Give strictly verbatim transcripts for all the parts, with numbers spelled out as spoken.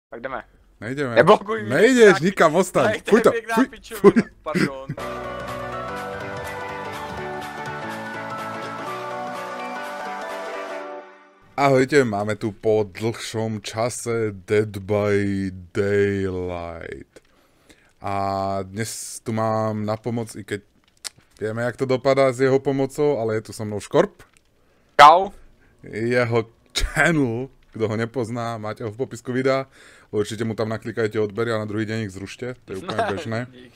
Tak jdeme. Nejdeme. Neblokuj mě. Nejdeš tak, nikam, ostaň. Fuj to, fuj, fuj. Pardon. Ahojte, máme tu po dlhšom čase Dead by Daylight. A dnes tu mám na pomoc, i keď vieme, jak to dopadá s jeho pomocou, ale je tu so mnou Škorp. Čau. Jeho channel, kto ho nepozná, máte ho v popisku videa. Určite mu tam naklikajte odbery a na druhý deň ich zrušte, to je úplne bežné.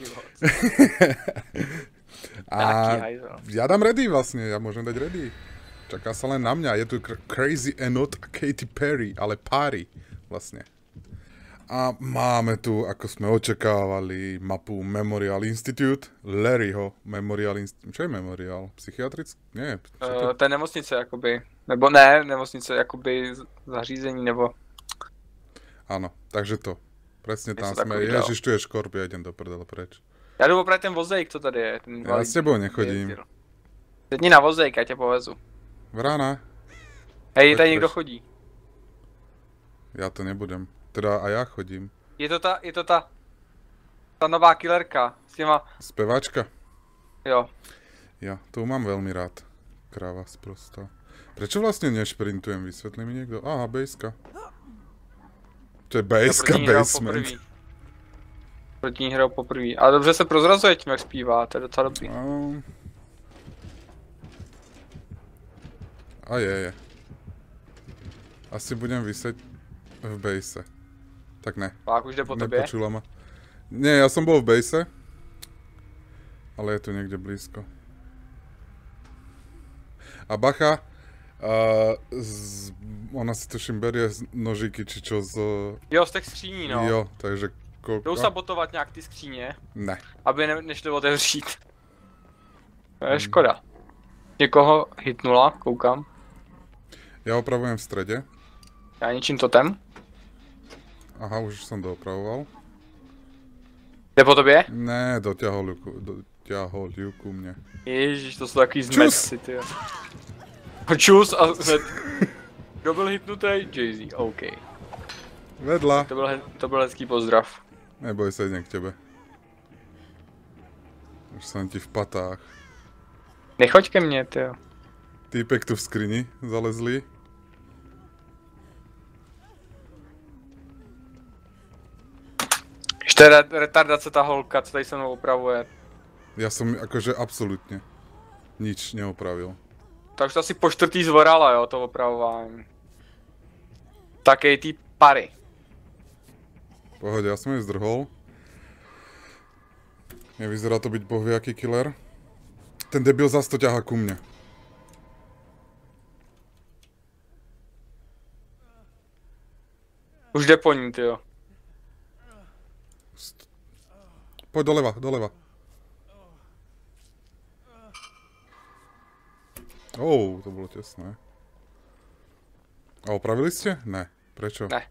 A ja dám ready vlastne, ja môžem dať ready. Čaká sa len na mňa, je tu Crazy Enot a Katy Perry, ale páry vlastne. A máme tu, ako sme očakávali, mapu Memorial Institute, Larryho Memorial Institute. Čo je Memorial? Psychiatrický? Nie. Uh, to je nemocnice, jakoby. Nebo ne, nemocnice, jakoby zařízení, nebo... Áno, takže to. Presne tam sme. Ježiš, tu je Škorp, ja idem do prdele preč. Já jdu opravdu ten vozejk, co tady je. Ten ja s tebou nechodím. Sedni na vozejk, já tě povezu. Vrána. Hej, tady někdo chodí. Já to nebudem. Teda a já chodím. Je to ta, je to ta... Ta nová killerka. S těma... Speváčka? Jo. Ja, to mám veľmi rád. Kráva sprostá. Prečo vlastne nešprintujem? Vysvetlí mi niekto? Aha, bejska. To je bejska, basement. Proti ní hrajou poprvé. Ale dobře se prozrazuje tím, jak zpívá, to je docela dobrý. No. A je, je. Asi budem vyseť v base. Tak ne. Pak už jde po tobě? Nepočula ma. Nie, ja som bol v base. Ale je tu niekde blízko. A bacha. Uh, z, ona si tuším berie nožíky, či čo z... Jo, z těch skříní, no. Jo, takže... Koľko... Jdou sabotovat nějak ty skříně. Ne. Aby ne, nešli otevřít. To je škoda. Někoho hitnula, koukám. Ja opravujem v strede. Já ničím totem. Aha, už som doopravoval. Jde po tobě? Ne, doťahol ju, doťahol ju ku mne. Ježiš, to jsou takový zmetci, ty. Čus a hned. Kdo byl hitnutý? Jay-Z, OK. Vedla. To byl, to byl hezký pozdrav. Neboj sa, idem k tebe. Už som ti v patách. Nechoď ke mně, ty. Týpek tu v skrini zalezli. Ještě re retardace ta holka, co tady se mnou opravuje. Ja som akože absolútne nič neopravil. Takže to asi po čtvrtý zvorala, jo, to opravování. Takej tý pary. Pohode, ja som ju zdrhol. Nevyzerá to byť bohviaký killer. Ten debil zas to ťahá ku mne. Už jde po ní, tyjo. Poď doleva, doleva. Ou, to bolo tesné. A opravili ste? Ne. Prečo? Ne.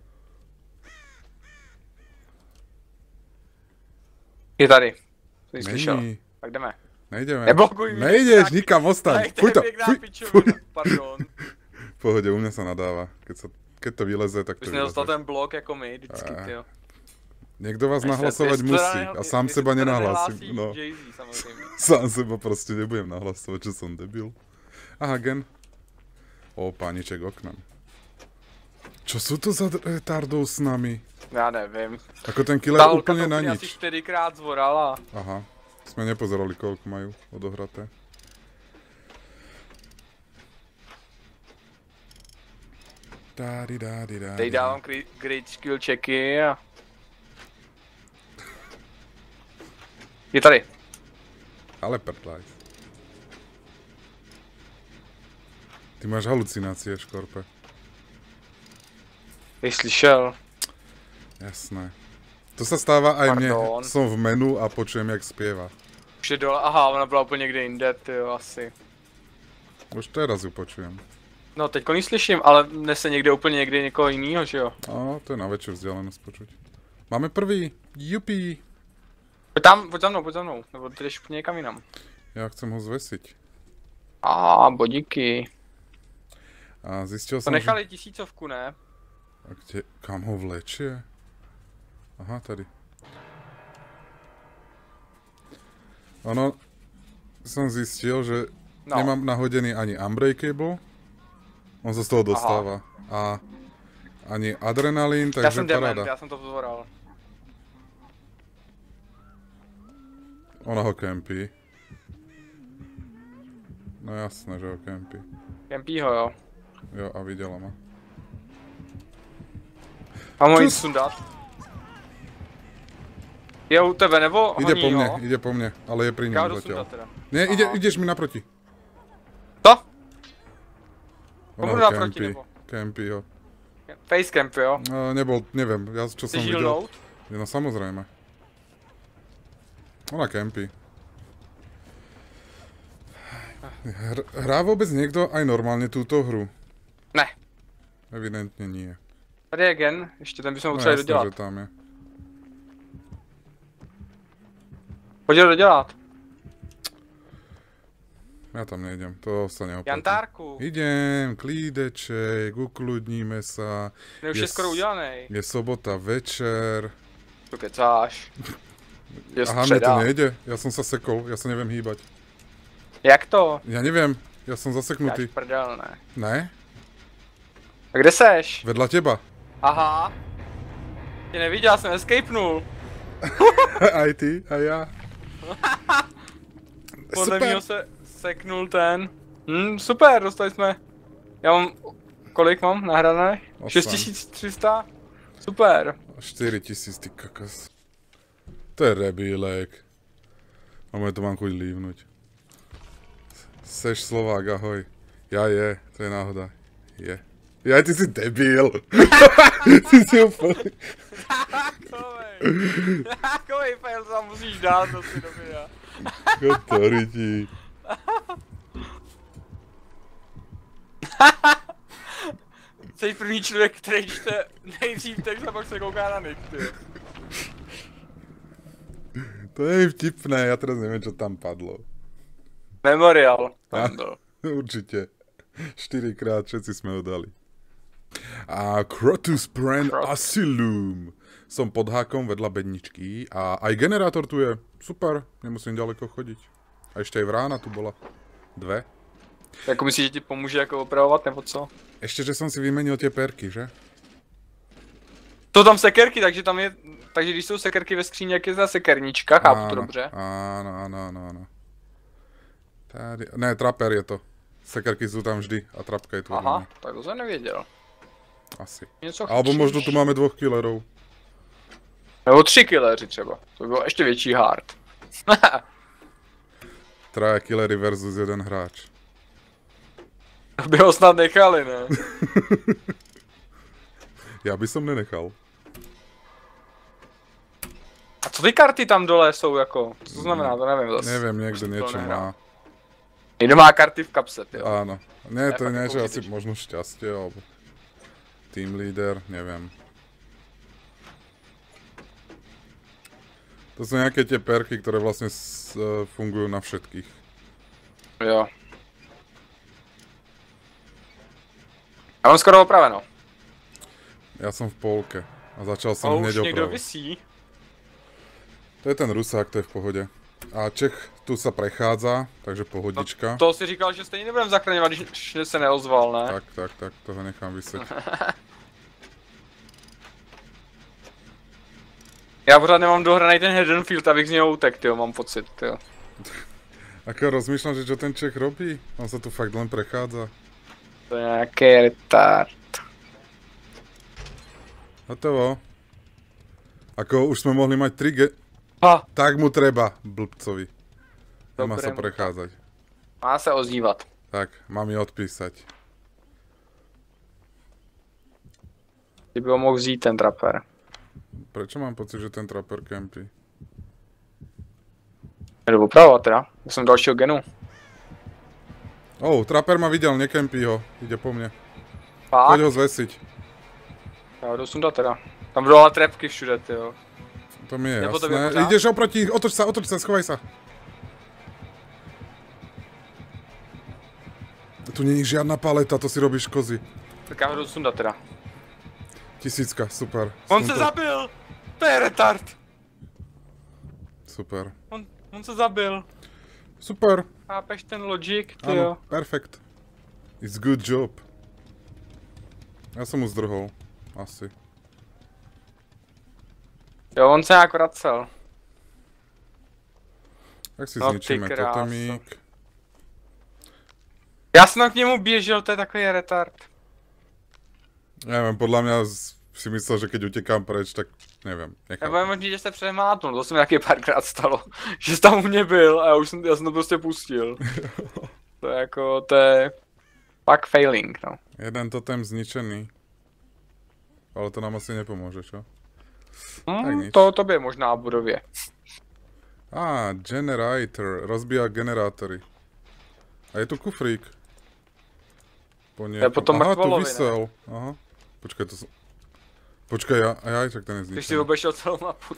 Je tady. Jsi slyšel. Tak jdeme. Nejdeme. Neblokuj mě. Nejdeš nikam, ostaň. Fuj to, fuj, fuj. Pardon. V pohode, u mňa sa nadáva. Keď, sa, keď to vyleze, tak to vyleze. Už nedostal ten blok jako my, vždycky, tyjo. Niekto vás nahlasovať musí a sám seba nenahlasím. No. Sám seba proste nebudem nahlasovať, že som debil. Aha, gen. O, pániček oknem. Čo sú to za retardov s nami? Já nevím. Ako ten killer úplne na nič. Ta holka to asi čtyřikrát zvorala. Aha. Sme nepozerali, koľko majú odohraté. Teď dávám great skill checky a... Je tady. Ale prdlaj. Ty máš halucinácie, Škorpe. Jsi slyšel. Jasné. To sa stáva aj mne. Pardon. Som v menu a počujem, jak spieva. Už je dole, aha, ona byla úplně někde jinde, tyjo, asi. Už teraz ju počujem. No, teďko ji slyším, ale nese někde úplně někde někoho jinýho, že jo? No, to je na väčšiu vzdialenosť počuť. Máme prvý, jupi. Pojď tam, pojď za mnou, pojď za mnou, nebo ty jdeš úplně někam jinam. Ja chcem ho zvesiť. A bodíky. A zistil To som, nechali že... tisícovku, ne? A kde, kam ho vlečie? Aha, tady. Ono, som zistil, že no. nemám nahodený ani Unbreakable. On sa z toho dostáva. Aha. A ani adrenalín, takže já jsem paráda. Dement, já jsem to vzvoral. Ona ho kempí. No jasné, že ho kempí. Kempí ho, jo. Jo, a viděla ma. Mám ho jít sundat. Je u tebe, nebo Ide honí po mne, ho? ide po mne, ale je pri ňom zatiaľ. Nie, ide, ideš mi naproti. To? Ona ho kempí, kempí ho. Facecamp, jo? No, nebol, neviem, ja čo som videl. Žilnout? No samozrejme. Ona kempí. Hr hrá vôbec niekto aj normálne túto hru? Ne. Evidentne nie. Tady je gen, ještě ten bychom No potřebovali jasné, dodělat. že tam je. Pojď ho dodělat. Ja tam nejdem, to sa neoplatí. Jantárku. Idem, klídeček, ukludníme sa. Ten už je, je skoro udělaný. Je sobota večer. To kecáš. Je Aha, mne to nejde, ja som sa sekol, ja sa neviem hýbať. Jak to? Ja neviem, ja som zaseknutý. Jáš prdel, ne. Ne? A kde seš? Vedľa teba. Aha. Tě neviděl, já jsem escapenul. Aj ty, a ja. Podle mého se seknul ten. Hm, super, dostali jsme. Já mám, kolik mám nahrané? šest tisíc tři sta? Super. štyri tisíc, ty kakos. To je rebílek. Máme to mám chuť lívnuť. Seš Slovák, ahoj. Ja je, to je náhoda. Je. Ja, ty si debil. Ty si úplný. Takovej. Takovej fail sa musíš dát do si do videa. Kotoriti. Jsi první člověk, který čte nejdřív text a pak se kouká na nick, ty. To je vtipné, ja teraz neviem, čo tam padlo. Memorial. Tam byl. Určite. Štyrikrát všetci sme ho dali. A Crotus Pren Asylum. Som pod hákom vedľa bedničky a aj generátor tu je. Super, nemusím ďaleko chodiť. A ešte aj vrána tu bola. Dve. Jako myslíš, že ti pomůže jako opravovat, nebo co? Ešte, že som si vymenil tie perky, že? To tam sekerky, takže tam je, takže když jsou sekerky ve skříni, jak je za sekernička, chápu áno, to dobře? Áno, áno, áno, áno. Tady, ne, traper je to. Sekerky sú tam vždy a trapka je tu. Aha, ne. Tak to jsem nevěděl. Asi. Něco Alebo chcíš? možno tu máme dvoch killerov. Nebo tři killeři třeba, to by bylo ještě větší hard. Traja killery versus jeden hráč. To by ho snad nechali, ne? Já by som nenechal. A co ty karty tam dole jsou jako? Co to znamená, to nevím zase. Neviem, niekto niečo má. Někdo má karty v kapse, ty. Áno. Nie, to je niečo asi použitečné. možno šťastie, alebo team leader, neviem. To sú nejaké tie perky, ktoré vlastne s, uh, fungujú na všetkých. Jo. Já mám skoro opraveno. Ja som v polke a začal som Ale hneď už někdo opravovať. visí. To je ten Rusák, to je v pohode. A Čech tu sa prechádza, takže pohodička. No, to si říkal, že stejně nebudem zachraňovat, když se neozval, ne? Tak, tak, tak, toho nechám vyseť. Já pořád nemám dohraný ten Haddonfield, abych z něho utek, tyjo, mám pocit, tyjo. Ako rozmýšľam, že čo ten Čech robí? On sa tu fakt len prechádza. To je nějaký retard. Hotovo. Ako už sme mohli mať tri ge... Ha, Tak mu treba, blbcovi. Nemá Dobré sa mu prechádzať. má se ozývat. Tak, mám mi odpísať. Ty by ho mohl vzít ten traper. Prečo mám pocit, že ten traper campy? Jdu opravovat teda, já jsem dalšího genu. Oh, traper ma videl, nekempí ho. Ide po mne. Fakt? Poď ho zvesiť. Já jdu sundat teda. Tam budou ale trepky všude, tyjo. To mi je Jde po tobě jasné. pořád? Ideš oproti, otoč sa, otoč sa, schovaj sa. Tu není žiadna paleta, to si robíš kozy. Tak já ho jdu sundat teda. Ti Tisícka, super. On se zabil! To je retard! Super. On, on se zabil. Super. Chápeš ten logic, ty Áno, jo. perfekt. It's good job. Já jsem mu zdrhol. Asi. Jo, on se nějak vracel. Tak si No, zničíme totemík. Já jsem k němu běžel, to je takový retard. Nevím, podle mě si myslel, že keď utekám preč, tak nevím. Nebo je možný, že jste přemátnul, to se mi taky párkrát stalo. Že jsi tam u mě byl a já už jsem, já jsem to prostě pustil. To je jako, to je... Pak failing, no. Jeden totem zničený. Ale to nám asi nepomůže, čo? Hmm, to tobě možná v budově. A, ah, generator. Rozbíja generátory. A je tu kufrík. Po je potom aha, mrtvolovi, tu vysel. Ne? Aha. Počkej, to... Počkej, já, já tak ten je zničený. Ty jsi obešel celou mapu.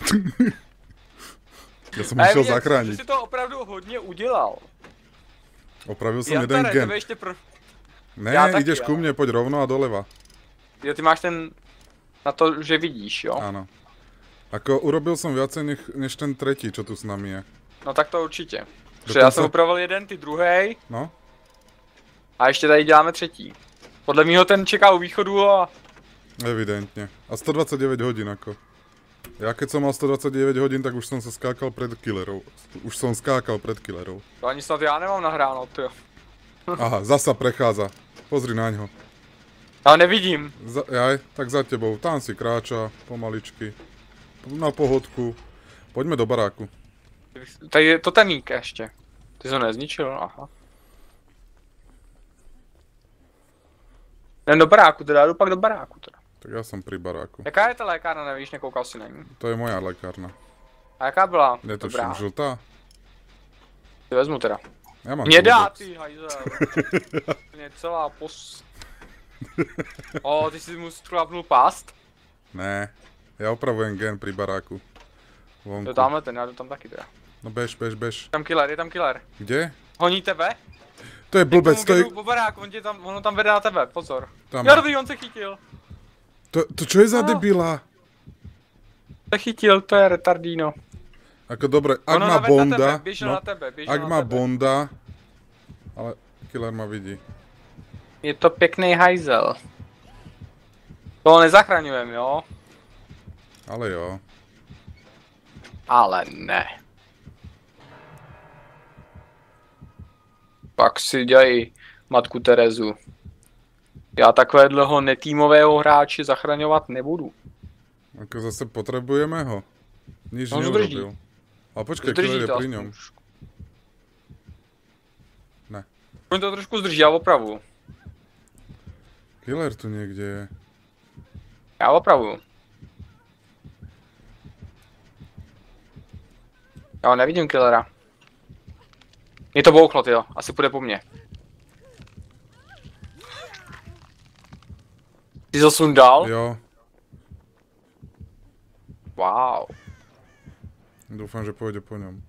Já jsem musel zachránit. Ty jsi to opravdu hodně udělal. Opravil jsem jeden tare, gen. Ještě pro... Ne, taky, jdeš ku mně, pojď rovno a doleva. Jo, ty máš ten... Na to, že vidíš, jo? Ano. Ako urobil som viacej než, než ten tretí, čo tu s nami je. No tak to určitě. Protože já jsem upravil jeden, ty druhej. No. A ještě tady děláme třetí. Podle mýho ten čeká u východu a... Evidentně. A sto dvacet devět hodin ako. Ja keď som mal sto dvacet devět hodin, tak už som sa skákal pred killerou. Už som skákal pred killerou. To ani snad já nemám nahráno, tyjo. Aha, zasa prechádza. Pozri na ňo. Já nevidím. Za, jaj, tak za tebou. Tam si kráča, pomaličky. Na pohodku. Poďme do baráku. Tady je to temík ještě. Ty jsi ho nezničil, aha. Jdem do baráku teda, jdu pak do baráku teda. Tak já jsem pri baráku. Jaká je ta lékárna, nevíš, nekoukal si na ní? To je moja lékárna. A jaká byla? Netuším, žltá? Ty vezmu teda. Já mám Hnědá, ty hajzel. Mě celá pos... O, ty jsi mu sklápnul past? Ne, já opravujem gen pri baráku. Vonku. To tamhle ten, já jdu tam taky teda. No bež, bež, bež. Je tam killer, je tam killer. Kde? Honí tebe? To je blbec, to je... Po baráku, on, tě tam, ono tam vede na tebe, pozor. Tam Já dobrý, on se chytil. To, to čo je za no. debila? Se chytil, to je retardíno. Ako dobre, ak ono má bonda... Na tebe, běžel no, na tebe, běžel ak na má tebe. bonda... Ale killer ma vidí. Je to pěkný hajzel. To nezachraňujem, jo? Ale jo. Ale ne. Pak si dělej matku Terezu. Já takovéhleho netýmového hráče zachraňovat nebudu. Ako zase potrebujeme ho. Nič On neurobil. Ale počkej, killer je pri ňom. Ne. On to trošku zdrží, já opravu. Killer tu někde je. Já opravuju. Já nevidím killera. Mě to bouchlo, tyjo. Asi půjde po mně. Ty jsi sundal? Jo. Wow. Doufám, že pôjde po ňom.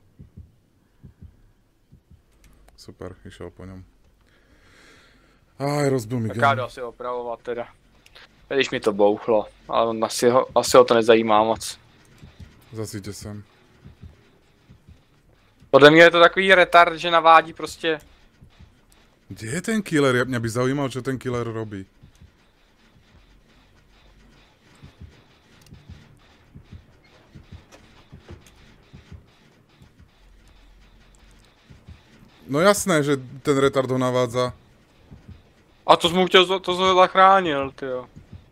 Super, išiel po ňom. Aj, rozbil mi Tak gen. já jdu asi opravovat teda. Když mi to bouchlo, ale on asi ho, asi ho to nezajímá moc. Zasíte sem. Podle mě je to takový retard, že navádí prostě... Kde je ten killer? Mňa by zaujímal, čo ten killer robí. No jasné, že ten retard ho navádza. A to jsem mu chtěl, to jsem ho zachránil, tyjo.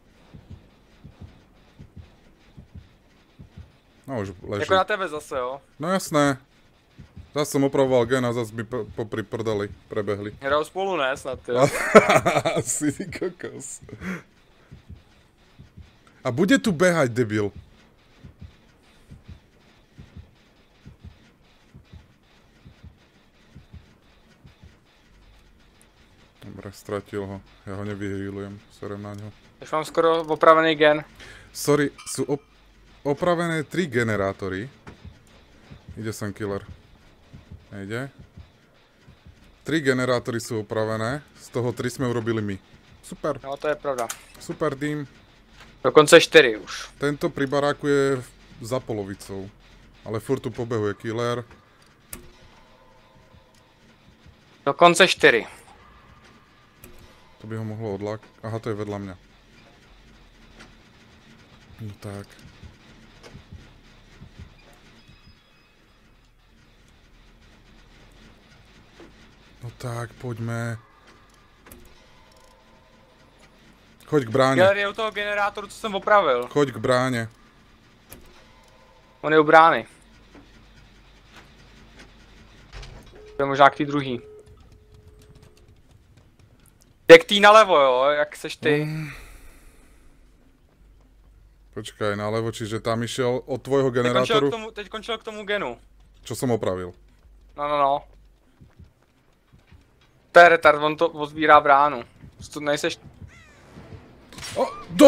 No už leží. Jako na tebe zase, jo. No jasné. Zas som opravoval gen a zas by popri prdeli prebehli. Hrajou spolu, ne, snad, jo. Asi ty kokos. A bude tu behať, debil. Dobre, stratil ho. Ja ho nevyhýlujem, serem na ňo. Už mám skoro opravený gen. Sorry, sú op opravené tri generátory. Ide sem killer. Nejde. Tri generátory sú opravené, z toho tri sme urobili my. Super. No to je pravda. Super tým. Dokonce čtyři už. Tento pri baráku je za polovicou. Ale furt tu pobehuje killer. Dokonce čtyři. To by ho mohlo odlak... Aha, to je vedľa mňa. No tak. No tak, poďme. Choď k bráně. Killer je u toho generátoru, co jsem opravil. Choď k bráně. On je u brány. To je možná k tý druhý. Je k tý nalevo, jo, jak seš ty. Mm. Počkaj, nalevo, čiže tam išiel od tvojho generátoru. Teď končil k tomu, teď končil k tomu genu. Čo som opravil. No, no, no. To je retard, on to otvírá bránu. Tu nejseš... O, do...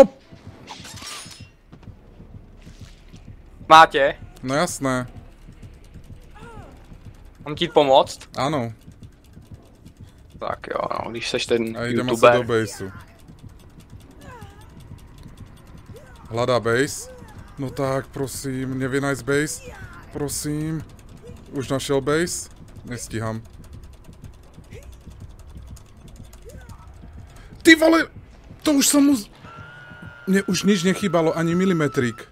Má tě? No jasné. Mám ti jít pomoct? Áno. Tak jo, no, když seš ten A idem asi youtuber. do baseu. Hľadá base. No tak, prosím, nevie nájsť base. Prosím. Už našiel base? Nestíham. Ty vole! To už som mu... Mne už nič nechýbalo, ani milimetrík.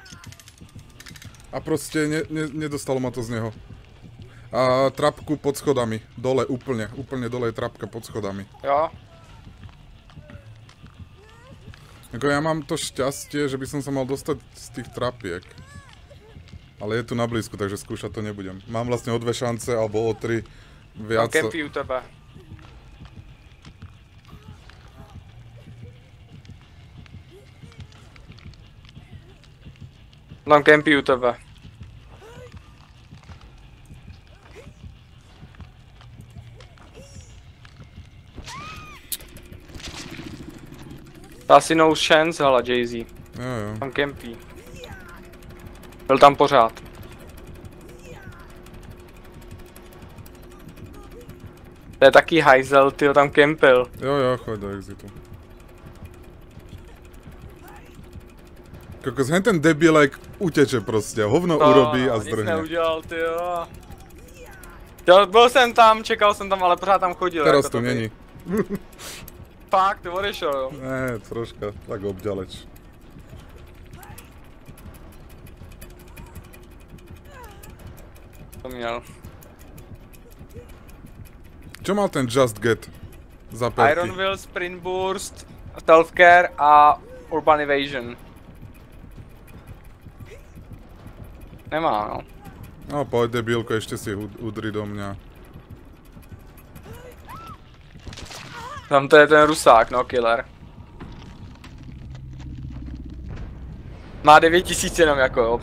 A proste ne, ne, nedostalo ma to z neho. A trapku pod schodami. Dole, úplne. Úplne dole je trapka pod schodami. Jo. Ako ja mám to šťastie, že by som sa mal dostať z tých trapiek. Ale je tu na blízku, takže skúšať to nebudem. Mám vlastne o dve šance, alebo o tri viac. Mám kempy u tebe. Mám kempy u tebe. To asi no chance, hele, Jay-Z. Jo, jo. Tam kempí. Byl tam pořád. To je taky hajzel, tyjo, tam kempil. Jo, jo, choď do exitu. Kokos, hen ten debilek uteče prostě, hovno To, urobí a nic zdrhne. neudělal, tyjo. Jo, byl jsem tam, čekal jsem tam, ale pořád tam chodil. Teraz jako tu to není. Fakt, ty odešel, jo. Ne, troška, tak obďaleč. To měl. Čo mal ten Just Get za perky? Iron Will, Sprint Burst, Self-Care a Urban Evasion. Nemá, no. No poď debilko, ešte si udri do mňa. Tam to je ten Rusák, no, killer. Má devět tisíc jenom jako, jo.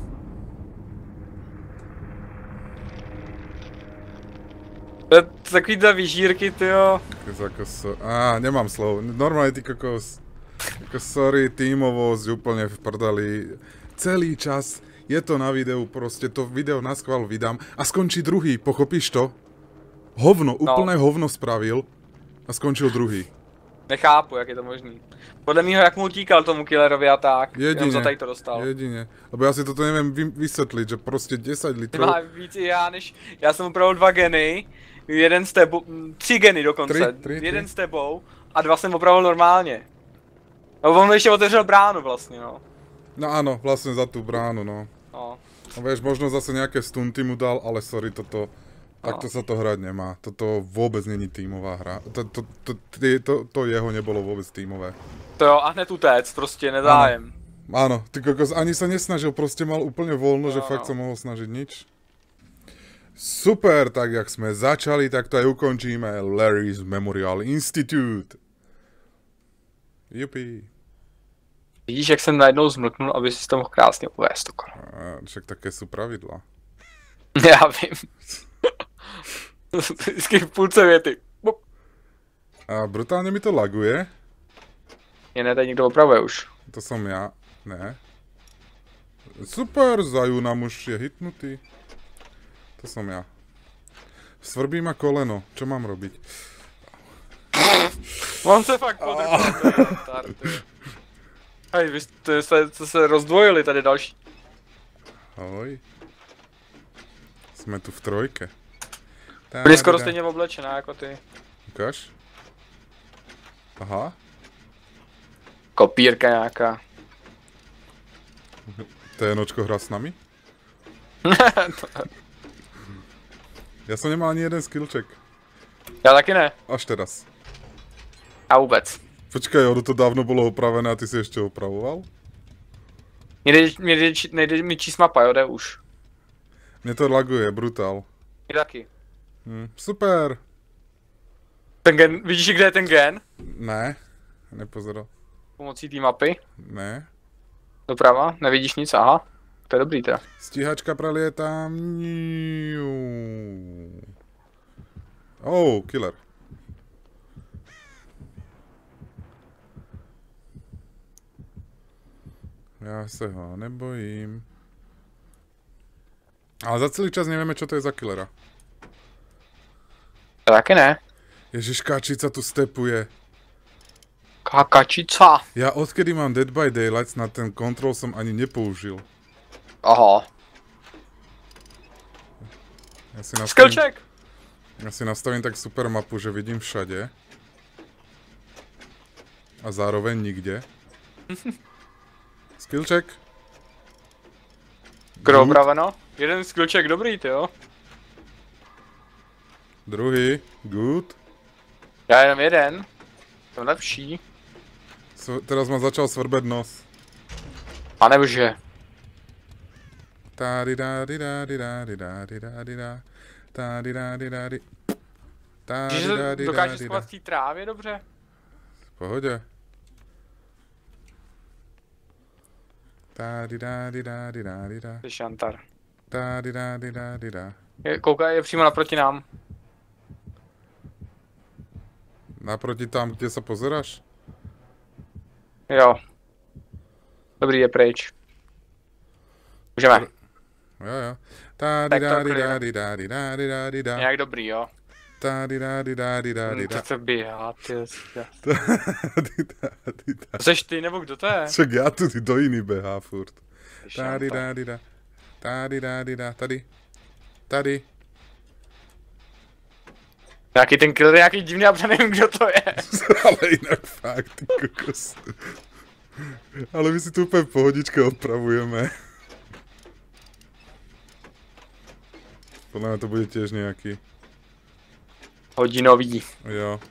To je takovýhle vyžírky, tyjo. Ako so... Á, nemám slov. Normálne ty kokos. Ako sorry, tímovosť úplne v prdeli. Celý čas je to na videu, proste to video na schvál vydám a skončí druhý, pochopíš to? Hovno, úplné no. hovno spravil a skončil druhý. Nechápu, jak je to možný. Podle mýho, jak mu utíkal tomu killerovi a tak, jenom za tady to dostal. Jedine. Lebo ja si toto neviem vy, vysvetliť, že proste desať litrov... Má víc i já, než... Já jsem upravil dva geny, jeden s tebou, tři geny dokonce, tři, tři, jeden tři. s tebou a dva jsem opravil normálně. No on ještě otevřel bránu vlastně, no. No áno, vlastne za tú bránu, no. No. A vieš, možno zase nejaké stunty mu dal, ale sorry, toto... Takto sa to hrať nemá. Toto vôbec není tímová hra. To, to, to, to, to jeho nebolo vôbec tímové. To jo, a hned utéct, prostě nezájem. Áno, áno, ty kokos ani sa nesnažil, proste mal úplne voľno, no, že fakt no. sa mohol snažiť nič. Super, tak jak sme začali, tak to aj ukončíme. Larry's Memorial Institute. Jupi. Vidíš, jak jsem najednou zmlknul, aby si to mohl krásně uvést. Však také sú pravidla. Já vím. Vždycky v půlce věty. A brutálne mi to laguje. Je ne, tady někdo opravuje už. To som ja. Ne. Super, Zaju nám už je hitnutý. To som ja. Svrbí ma koleno. Čo mám robiť? On se fakt podrpal. Hej, vy jste se, jste se rozdvojili, tady další. Ahoj. Jsme tu v trojke. Byli skoro stejně oblečená jako ty. Ukáž? Aha. Kopírka nějaká. To je Nočko hra s nami? Já jsem nemal ani jeden skillček. Já taky ne. Až teraz. A vůbec. Počkej, ono to dávno bylo opravené a ty jsi ještě opravoval? Nejde, nejde, nejde mi číst mapa, jo, jde už. Mě to laguje, brutál. Mě taky. Hm, super. Ten gen, vidíš, kde je ten gen? Ne, nepozoral. Pomocí té mapy? Ne. Doprava? Nevidíš nic? Aha. To je dobrý teda. Stíhačka pralie tam. Oh, killer. Já se ho nebojím. Ale za celý čas nevieme, čo to je za killera. To taky ne. Ježiš, kačica tu stepuje. Kačica. Ja odkedy mám Dead by Daylight, na ten control som ani nepoužil. Aha. Ja si nastavím, Skillček! ja si nastavím tak super mapu, že vidím všade. A zároveň nikde. Skillček. Kdo opraveno? Jeden skillček dobrý, ty jo. Druhý, good. Já jenom jeden. To lepší. So, teraz ma začal svrbet nos. Panebože. Tady dády dády dády dády dády dá. Tady dády dády. Že se dokáže schovat v té trávě dobře? V pohodě. Tady dády dády dády dá. To je šantar. Tady dády dády dá. Koukaj, je přímo naproti nám. Naproti tam, kde sa pozeráš? Jo. Dobrý, je pryč. Můžeme. Jo, jo. Tady dády dády dády dády dády dá. Nějak dobrý, jo. Tady dády dády dády dá. To se běhá, ty. Tady dády dá. To seš ty, nebo kdo to je? Však já tu do jiný běhá furt. Tady dády dá. Tady dády dá. Tady. Tady. Nějaký ten killer, nějaký divný, já nevím, kdo to je. Ale jinak fakt, ty kokos. Ale my si tu úplně pohodička opravujeme. Podle mě to bude těž nějaký. Hodinový. Jo.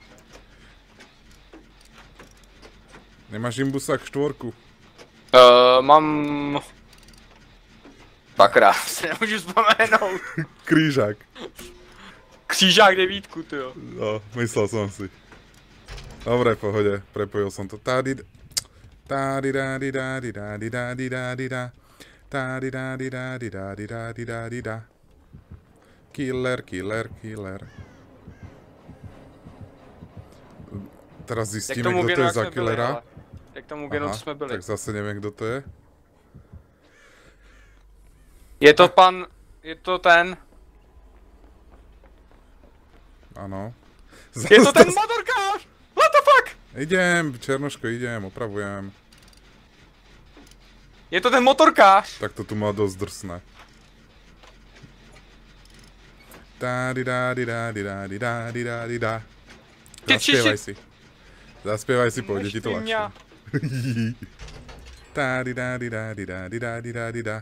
Nemáš imbusák štvorku? Uh, mám... Sakra, si nemůžu vzpomenout. Krížák. Křížák devítku, tyjo. No, myslel som si. Dobre, pohode, prepojil som to. Tady... Tady dády dády dády dády dády dá. Tady dády dády dády dády dády dá. Killer, killer, killer. Teraz zistíme, kdo to je za killera. Jak tomu genu, co jsme byli. Tak zase nevím, kdo to je. Je to pan... Je to ten... Ano. Je to ten motorkář! What the fuck? Idem, Černoško, idem, opravujem. Je to ten motorkář! Tak to tu má dost drsné. Dády dády dády dády dády dády dá. Zaspěvaj si. Zaspěvaj si, pojď, ti to ľahšie. Dády dády dády dády dády dády dá.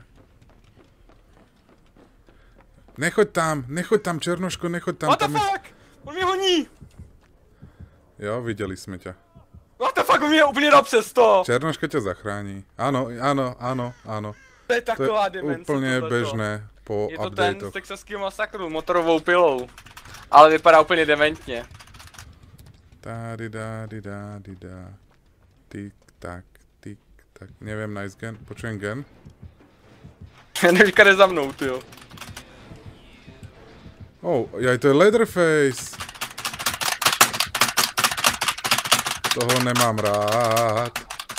Nechoď tam, nechoď tam, Černoško, nechoď tam. What the tam fuck? Je... On mě honí! Jo, viděli jsme tě. What the fuck, on mě úplně dal přes to! Černoška tě zachrání. Ano, ano, ano, ano. To je taková demence. Úplně běžné po updateu. Je to updatech. ten z Texaského masakru, motorovou pilou. Ale vypadá úplně dementně. Tady dády dády dá. Tik tak, tik tak. Nevím, nice gen. Počujem gen. Nevíka jde za mnou, tyjo. Oh, jaj, to je Leatherface. Toho nemám rád.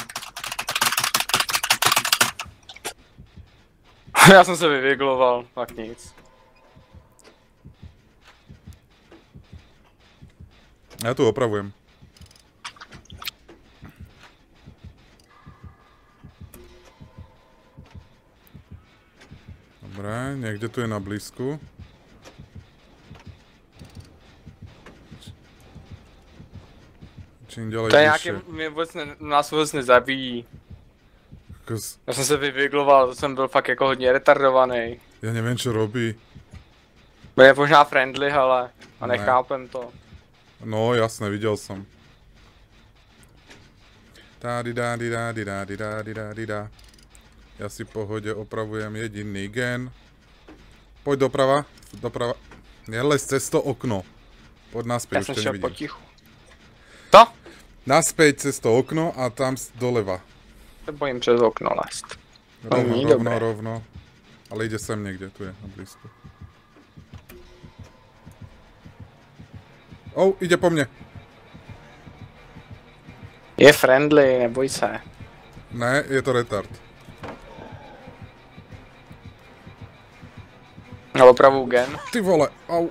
Já jsem se vyvigloval, tak nic. Já tu opravujem. Dobre, niekde tu je na blízku. Čím ďalej to je bližšie. nějaký, mě vůbec ne, nás vůbec nezabíjí. Kos... Já jsem se vyvigloval, to jsem byl fakt jako hodně retardovaný. Ja neviem, čo robí. Bude možná friendly, ale a nechápem to. No, jasné, videl som. Tá-di-dá-di-dá-di-dá-di-dá-di-dá-di-dá. Ja si pohode opravujem jediný gen. Poď doprava, doprava. Nelez cez to okno. Poď naspäť, Já už jsem to šel nevidím. potichu. To? Naspäť cez to okno a tam doleva. Se bojím přes okno lézt. Rovno, není rovno, dobré. rovno. Ale ide sem niekde, tu je na blízku. Oh, ide po mne. Je friendly, neboj se. Ne, je to retard. Na opravu gen. Ty vole, au.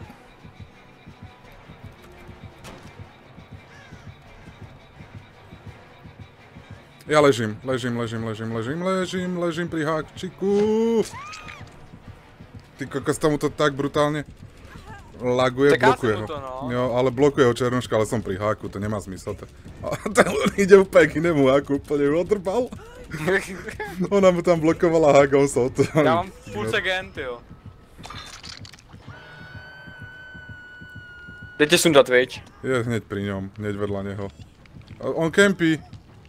Ja ležím, ležím, ležím, ležím, ležím, ležím, ležím pri háčiku. Ty kokos, tomu to tak brutálne laguje, Teká blokuje se mu ho. to, no. Jo, ale blokuje ho černoška, ale som pri háku, to nemá zmysel. To. A ten ide úplne k inému háku, úplne ju odrbal. Ona mu tam blokovala hák a on sa od toho... Já mám půlce gen, tyjo. Jdete sundat, viď? Je hneď pri ňom, hneď vedľa neho. A on kempí.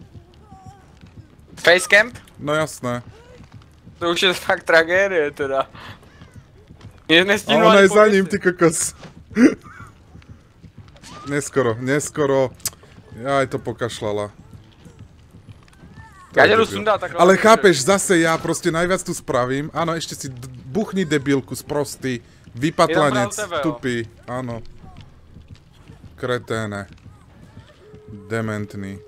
Facecamp? No jasné. To už je fakt tragédie teda. Mě A nestínu ona ani je za ním, pověsit. ty kokos. Neskoro, neskoro. Jaj, to pokašľala. To Já je tě jdu debil. sundat takhle. Ale chápeš, zase ja proste najviac tu spravím. Áno, ešte si d- buchni debilku, sprostý. Vypatlanec, Je tam práve tebe, jo. tupý. Áno. Kreténe. Dementný.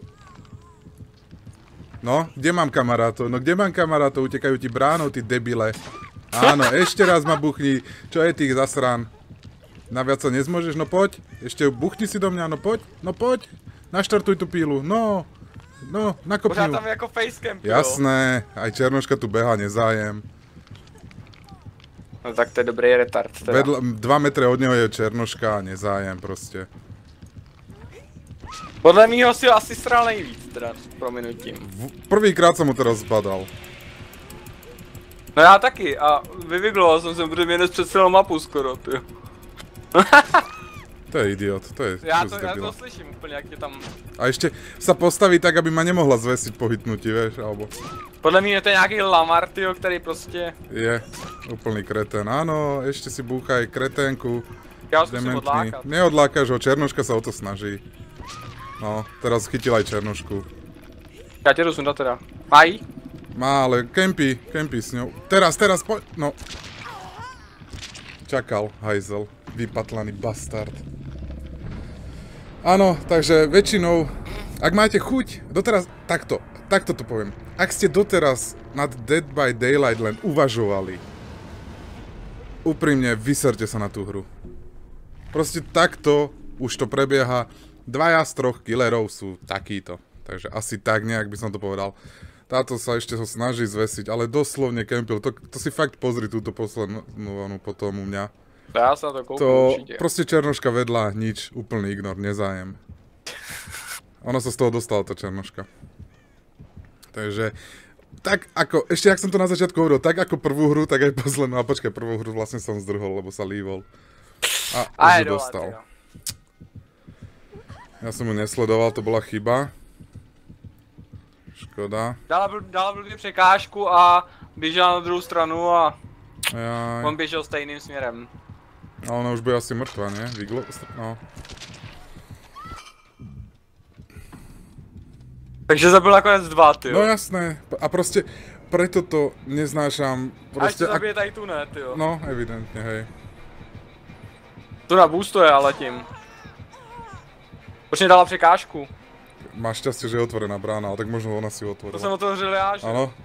No, kde mám kamarátov? No kde mám kamarátov? Utekajú ti bránou, ty debile. Áno, ešte raz ma buchni. Čo je tých zasran? Naviac sa nezmôžeš? No poď. Ešte buchni si do mňa, no poď. No poď. Naštartuj tú pílu. No. No, nakopni Pořád ju. tam jako facecamp, jo. Jasné, aj Černoška tu beha, nezájem. No tak to je dobrý retard teda. Vedľa, dva metre od neho je Černoška a nezájem proste. Podle mýho si ho asi sral nejvíc teda, s prominutím. V- Prvýkrát som mu teraz zbadal. No já taky a vyvigloval jsem se, protože mě dnes před celou mapu skoro, tyjo. To je idiot, to je Já kus to, já debila. to slyším úplně, jak tě tam... A ešte sa postaví tak, aby ma nemohla zvesiť po hitnutí, vieš, alebo... Podle mě to je nějaký Lamar, tyjo, který prostě... Je, úplný kretén. Áno, ešte si búchaj kreténku. Já ho zkusím Dementný. odlákat. Neodlákaš ho, Černoška sa o to snaží. No, teraz chytil aj Černošku. Já tě jdu sundat teda. Aj? Má, ale kempí, kempí s ňou. Teraz, teraz, poď, no. Čakal, hajzel. Vypatlaný bastard. Áno, takže väčšinou, ak máte chuť, doteraz, takto, takto to poviem. Ak ste doteraz nad Dead by Daylight len uvažovali, úprimne, vyserte sa na tú hru. Proste takto už to prebieha. Dvaja z troch killerov sú takíto. Takže asi tak nejak by som to povedal. Táto sa ešte ho snaží zvesiť, ale doslovne kempil. To, to si fakt pozri túto poslednú onu potom u mňa. Já se na to kouknu To určitě. proste Černoška vedľa, nič, úplný ignor, nezájem. Ona sa z toho dostala, tá Černoška. Takže, tak ako, ešte jak som to na začiatku hovoril, tak ako prvú hru, tak aj poslednú. A počkaj, prvú hru vlastne som zdrhol, lebo sa lívol. A A už je ju dole, dostal. tyjo. Ja som ju nesledoval, to bola chyba. Škoda. Dala, bl- dala blbě překážku a běžela na druhou stranu a Jaj. on běžel stejným směrem. A ona už bude asi mŕtva, nie? Viglo... No. Takže zabil nakonec dva, tyjo. No jasné. A proste, preto to neznášam. A ještě Proste, ak... zabije tady tu ne, tyjo. No, evidentne, hej. Tu na boostuje, ale tím. Proč mi dala překážku? Máš šťastie, že je otvorená brána, ale tak možno ona si ju To otvorila. jsem otevřel já, že? Áno.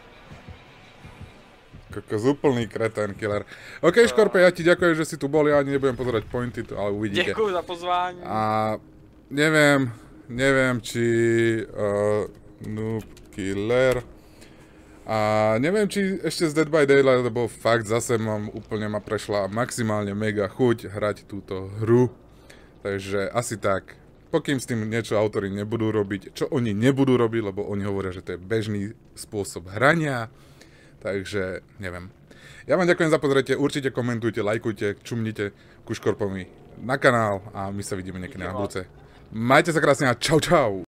Kokos, úplný kretén killer. OK, Škorpe, ja ti ďakujem, že si tu bol, ja ani nebudem pozerať pointy, to- ale uvidíte. Děkuji za pozvání. A neviem, neviem, či uh, Noob Killer A neviem, či ešte z Dead by Daylight, lebo fakt zase mám úplne ma prešla maximálne mega chuť hrať túto hru. Takže asi tak. Pokým s tým niečo autori nebudú robiť, čo oni nebudú robiť, lebo oni hovoria, že to je bežný spôsob hrania. Takže neviem. Ja vám ďakujem za pozretie, určite komentujte, lajkujte, čumnite ku Škorpovi na kanál a my sa vidíme niekedy na budúce. Majte sa krásne a čau čau!